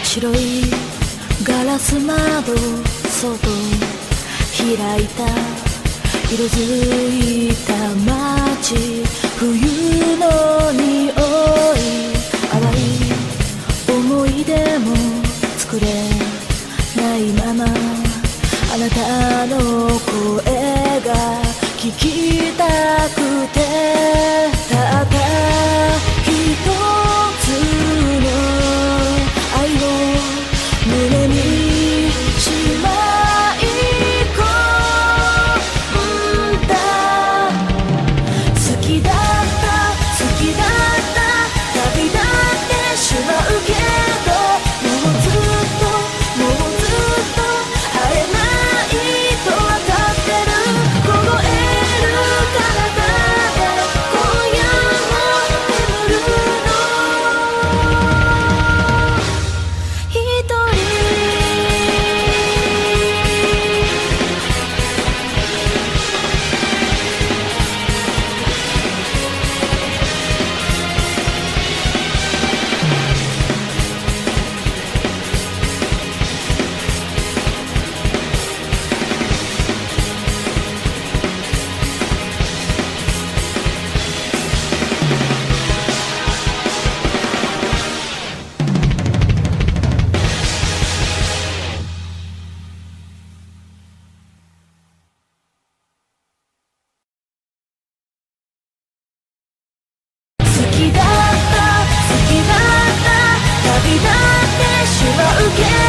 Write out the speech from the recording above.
白いガラス窓そっと開いた色づいた街冬の匂い淡い思い出も作れないままあなたの声が聞きたくてたった一つの愛を胸にしまい込んだ好きだった好きだった旅立ってしまうけどもうずっともうずっと会えないとわかってる凍える体で今夜も眠るの一人好きだった好きだった旅立ってしまうけど